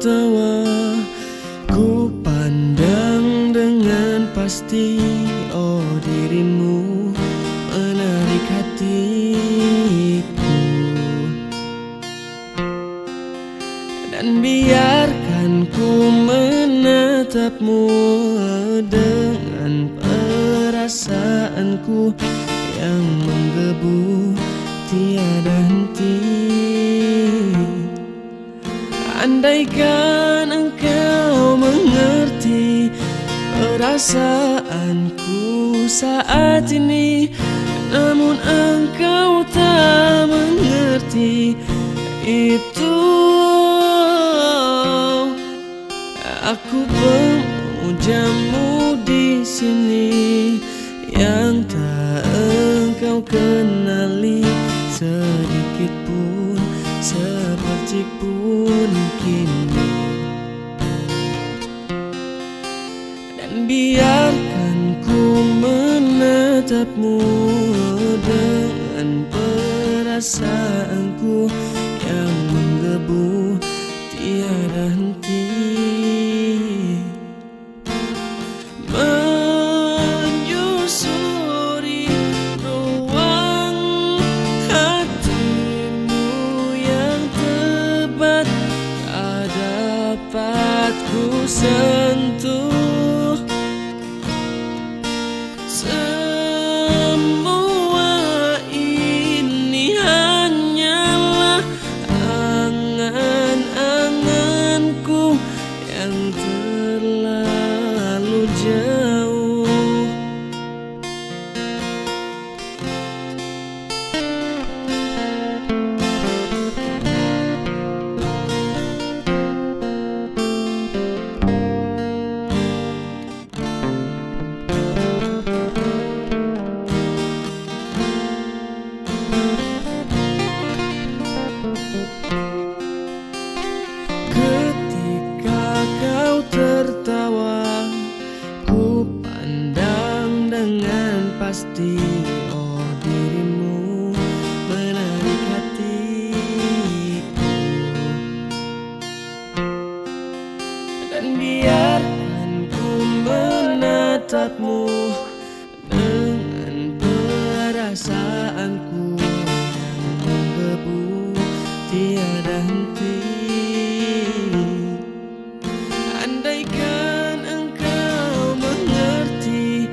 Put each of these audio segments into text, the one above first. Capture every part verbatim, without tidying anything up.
tertawa. Ku pandang dengan pasti, oh dirimu menarik hatiku. Dan biarkan ku menatapmu dengan perasaanku yang menggebu tiada henti. Andaikan engkau mengerti perasaanku saat ini, namun engkau tak mengerti itu. Aku pemujamu di sini yang tak engkau kenali sedikit pun, sepercik pun kini. Dan biarkan ku menatapmu dengan perasaanku yang menggebu tiada henti. Menyusuri ruang hatimu yang tebat, tak dapat ku sentuh. Semua ini hanyalah angan-anganku yang terlalu jauh. Ketika kau tertawa, ku pandang dengan pasti, oh dirimu menarik hatiku. Dan biarkan ku menatapmu dengan perasaanku yang menggebu tiada henti. Andaikan engkau mengerti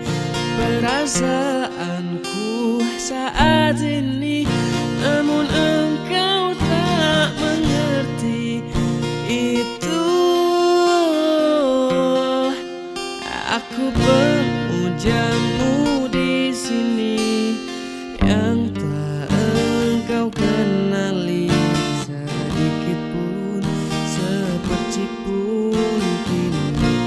perasaanku saat ini, namun engkau tak mengerti itu. Aku pemujamu di sini yang tak engkau kenali sedikit pun, sepercik pun kini.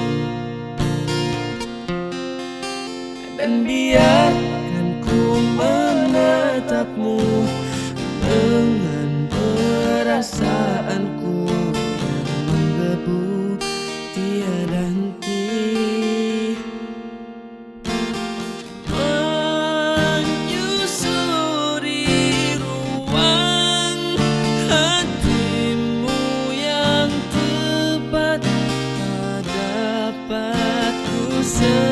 Dan biarkan ku menatapmu dengan perasaanku yang menggebu tiada henti. Menyusuri ruang hatimu yang tepat, tak dapat ku sentuh.